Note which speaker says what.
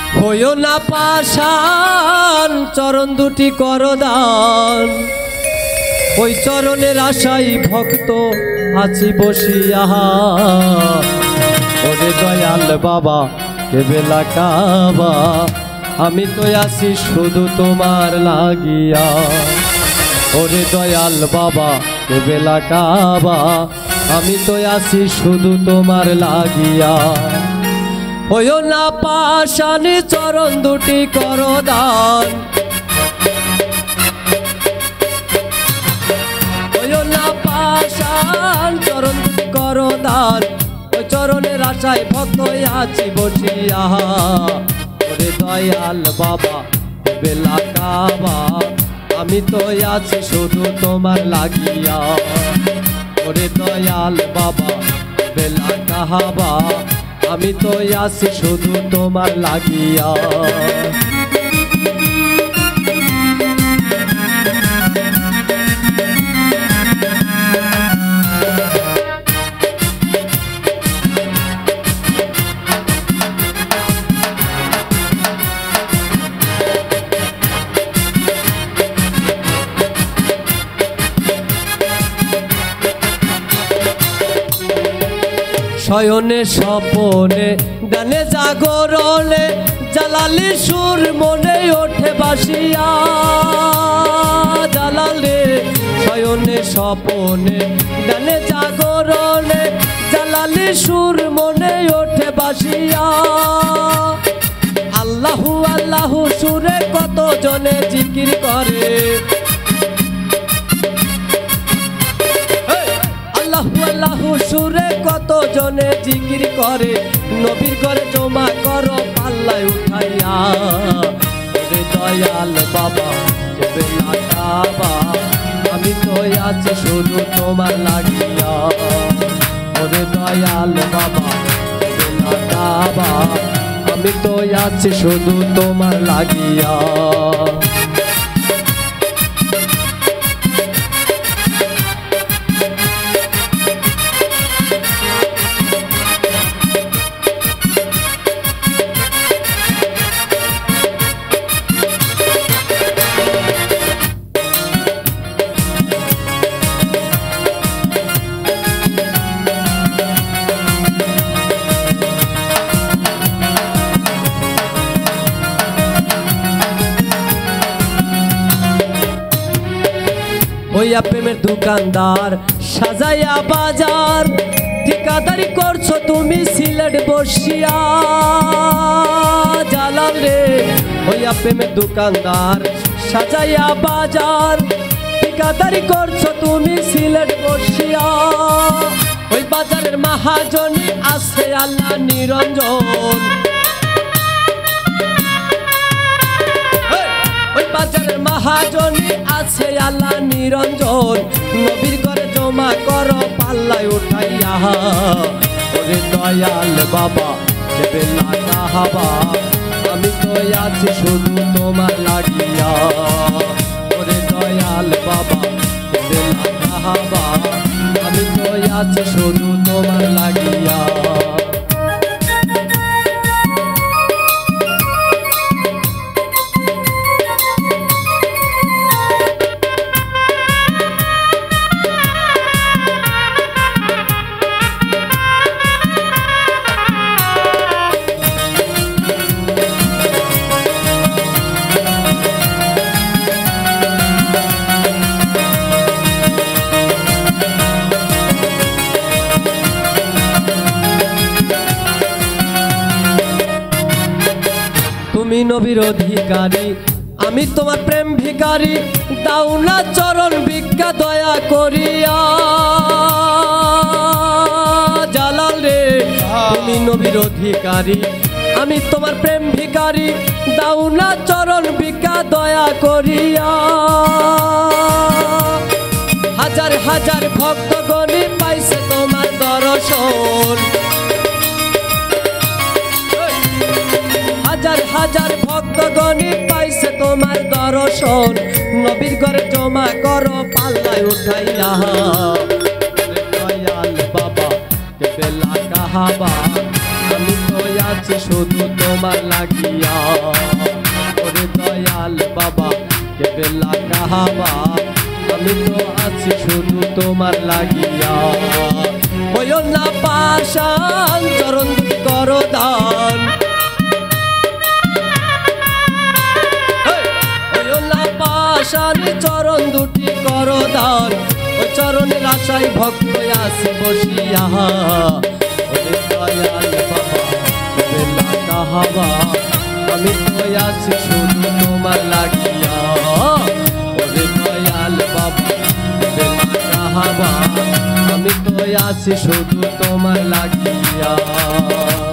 Speaker 1: হইও না পাষাণ চরণ দুটি করদান ওই চরণের আশাই ভক্ত আছি বসিয়া ওরে দয়াল বাবা কেবেলা কাবা আমি তো আছি শুধু তোমার লাগিয়া ওরে দয়াল বাবা কেবেলা কাবা আমি তো আছি শুধু তোমার লাগিয়া হইও না পাষাণ চরণ দুটি করদান হইও না পাষাণ চরণ দুটি করদান ওই চরণের আশায় ভক্ত আছি বসিয়া ওরে দয়াল বাবা কেবেলা কাবা আমি তো আছি শুধু তোমার লাগিয়া ওরে দয়াল বাবা কেবেলা কাবা আমি তো আছি শুধু তোমার লাগিয়া শয়নে স্বপনে গানে জাগরণে জালালি সুর মনে ওঠে বাসিয়া জালালে শয়নে স্বপনে গানে জাগরণে জালালি সুর মনে ওঠে বাসিয়া আল্লাহু আল্লাহু সুরে কত জনে জিকির করে আল্লাহু আল্লাহু সুরে কত জনে জিকির করে নবীর ঘরে জমা করো পাল্লায় উঠাইয়া ওরে দয়াল বাবা কেবেলা কাবা আমি তো আছি শুধু তোমার লাগিয়া ওরে দয়াল বাবা কেবেলা কাবা আমি তো আছি শুধু তোমার লাগিয়া হইয়া প্রেমের দোকানদার সাজাইয়া বাজার ঠিকাদারি করছো তুমি সিলেট বসিয়া জালাল রে হইয়া প্রেমের দোকানদার সাজাইয়া বাজার ঠিকাদারি করছো তুমি সিলেট বসিয়া ওই বাজারের মহাজনী আছে আল্লাহ নিরঞ্জন বাজারের মহাজনী আছে আল্লাহ নিরঞ্জন নবীর ঘরে জমা করো পাল্লায় উঠাইয়া ওরে দয়াল বাবা কেবেলা কাবা আমি তো আছি শুধু তোমার লাগিয়া ওরে দয়াল বাবা কেবেলা কাবা আমি তো আছি শুধু তোমার লাগিয়া তুমি নবীর অধিকারী আমি তোমার প্রেম ভিখারি দাও না চরণ ভিক্ষা দয়া করিয়া জালাল রে তুমি নবীর অধিকারী আমি তোমার প্রেম ভিখারি দাও না চরণ ভিক্ষা দয়া করিয়া হাজার হাজার ভক্তগণে পাইছে তোমার দর্শন হাজার হাজার ভক্তগণে পাইছে তোমার দর্শন নবীর ঘরে জমা করো পাল্লায় উঠাইয়া দয়াল বাবা কেবেলা কাবা আমি তো আছি শুধু তোমার লাগিয়া ওরে দয়াল বাবা কেবেলা কাহাবা আমি তো আছি শুধু তোমার লাগিয়া হইও না পাশান চরণ করো দান হইও না পাশান চরণ দুটি করো দান ওই চরণের আশায় ভক্ত আসি বসিয়া ওরে দয়াল বাবা কেবেলা কাহাবা আমি তো আছি শুধু তোমার লাগিয়া ওরে দয়াল বাবা কেবেলা কাহাবা আমি তো আছি শুধু তোমার লাগিয়া।